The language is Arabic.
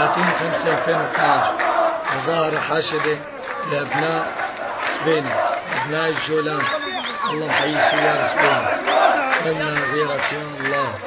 30/5/2012 مظاهرة حاشدة لأبناء سبينة، أبناء الجولان. الله محيي سوار سبينة، لنا غيرك يا الله.